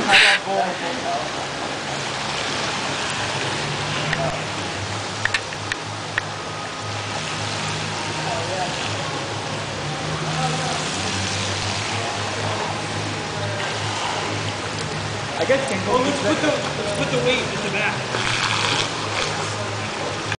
I guess you can go. Let's put the weight in the back.